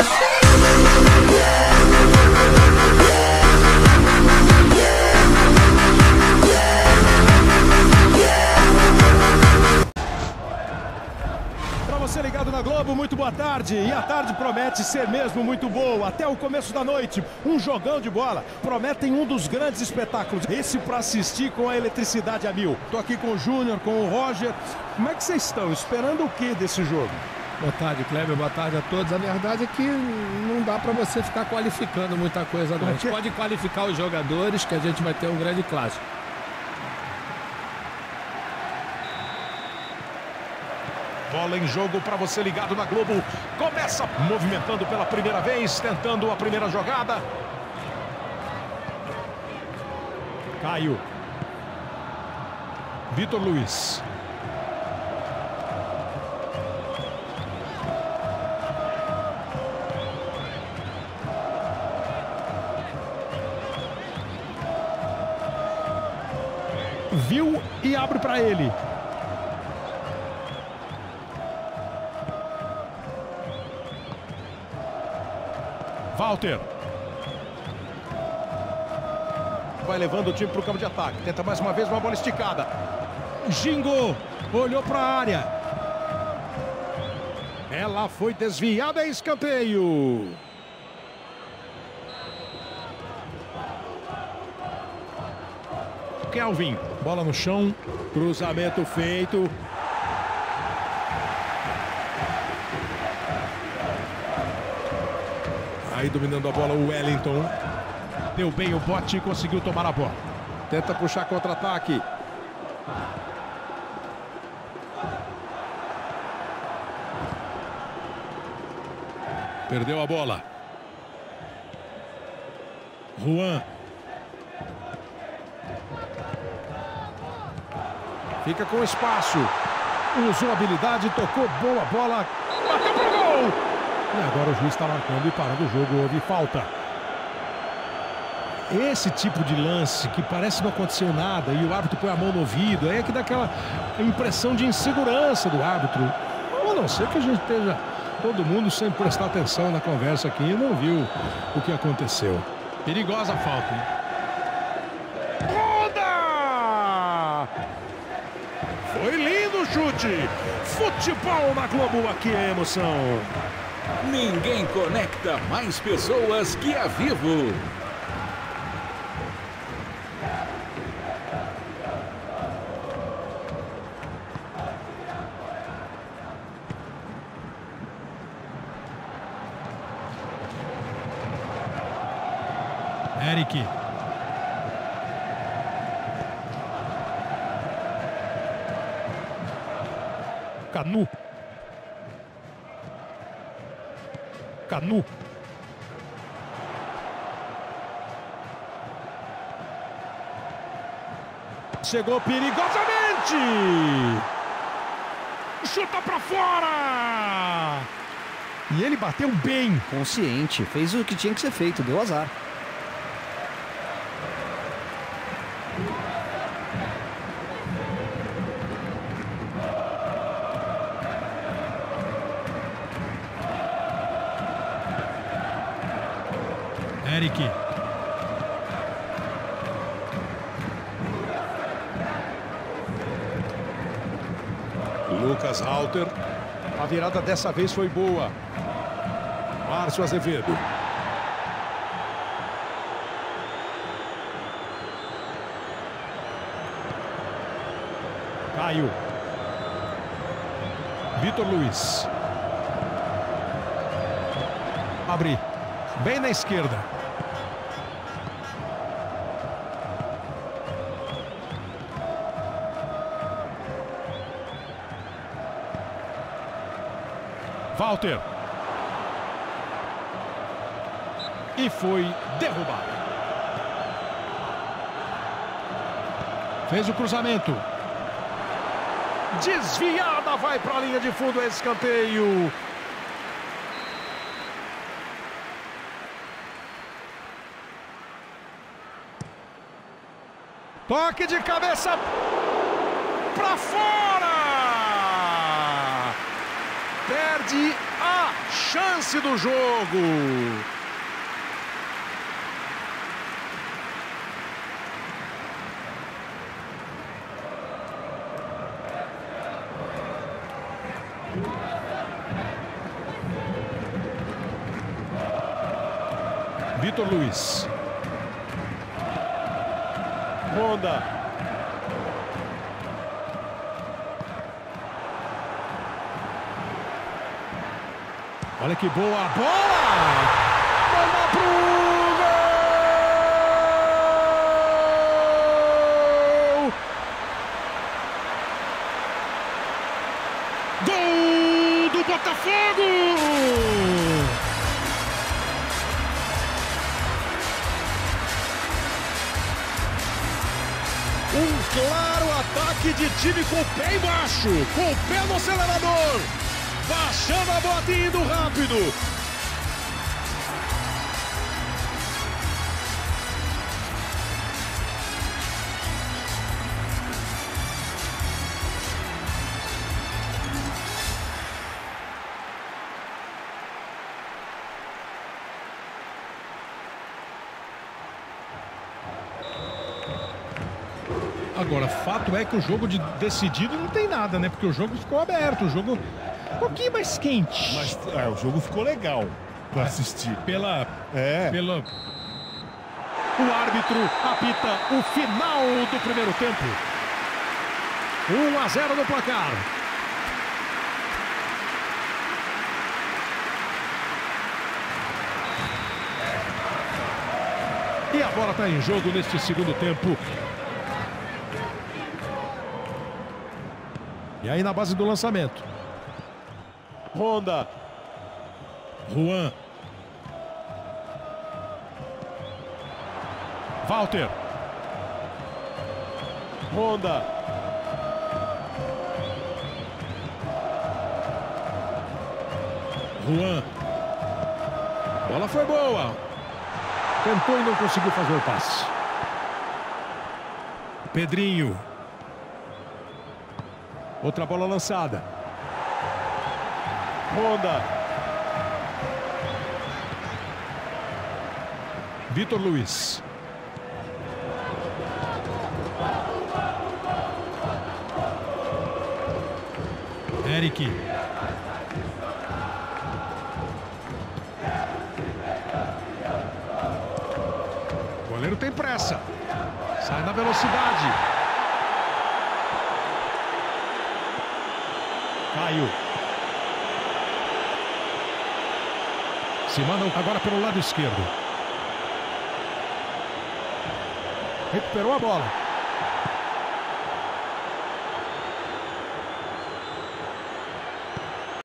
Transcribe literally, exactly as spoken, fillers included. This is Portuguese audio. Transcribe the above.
Você ligado na Globo, muito boa tarde. E a tarde promete ser mesmo muito boa. Até o começo da noite, um jogão de bola. Prometem um dos grandes espetáculos. Esse para assistir com a eletricidade a mil. Tô aqui com o Júnior, com o Roger. Como é que vocês estão? Esperando o que desse jogo? Boa tarde, Kleber. Boa tarde a todos. A verdade é que não dá para você ficar qualificando muita coisa, não. A gente pode qualificar os jogadores, que a gente vai ter um grande clássico. Bola em jogo para você ligado na Globo. Começa movimentando pela primeira vez, tentando a primeira jogada. Caio. Vitor Luiz. Viu e abre para ele. Walter. Vai levando o time para o campo de ataque. Tenta mais uma vez uma bola esticada. Gingo olhou para a área. Ela foi desviada, é escanteio. Kelvin. Bola no chão. Cruzamento feito. Aí dominando a bola o Wellington. Deu bem o bote e conseguiu tomar a bola. Tenta puxar contra-ataque. Perdeu a bola. Juan. Fica com espaço. Usou habilidade, tocou boa bola. Bateu pro gol! E agora o juiz está marcando e parando o jogo, houve falta. Esse tipo de lance que parece não aconteceu nada e o árbitro põe a mão no ouvido, é que dá aquela impressão de insegurança do árbitro. A não ser que a gente esteja todo mundo sem prestar atenção na conversa aqui e não viu o que aconteceu. Perigosa a falta, hein? Roda! Foi lindo o chute! Futebol na Globo, aqui é emoção. Ninguém conecta mais pessoas que a Vivo. Eric. Canu. Canu. Chegou perigosamente. Chuta pra fora. E ele bateu bem. Consciente. Fez o que tinha que ser feito. Deu azar. Eric. Lucas Halter. A virada dessa vez foi boa. Márcio Azevedo. Caio. Vitor Luiz. Abre. Bem na esquerda. Walter. E foi derrubado. Fez o cruzamento. Desviada, vai para a linha de fundo, esse escanteio. Toque de cabeça para fora. Perde a chance do jogo. Vitor Luiz. Honda. Olha que boa bola! Bola pro gol! Gol do Botafogo! Um claro ataque de time com o pé embaixo, com o pé no acelerador, baixando a bota e indo rápido. Agora, fato é que o jogo de decidido não tem nada, né? Porque o jogo ficou aberto, o jogo um pouquinho mais quente. Mas é, o jogo ficou legal para assistir. Pela, É. pela... O árbitro apita o final do primeiro tempo. um a zero no placar. E a bola está em jogo neste segundo tempo. E aí na base do lançamento. Honda. Juan. Walter. Honda. Juan. Bola foi boa. Tentou e não conseguiu fazer o passe. Pedrinho. Outra bola lançada. Honda. Vitor Luiz. Eric. O goleiro tem pressa. Sai na velocidade. Caio. Se mandam agora pelo lado esquerdo. Recuperou a bola.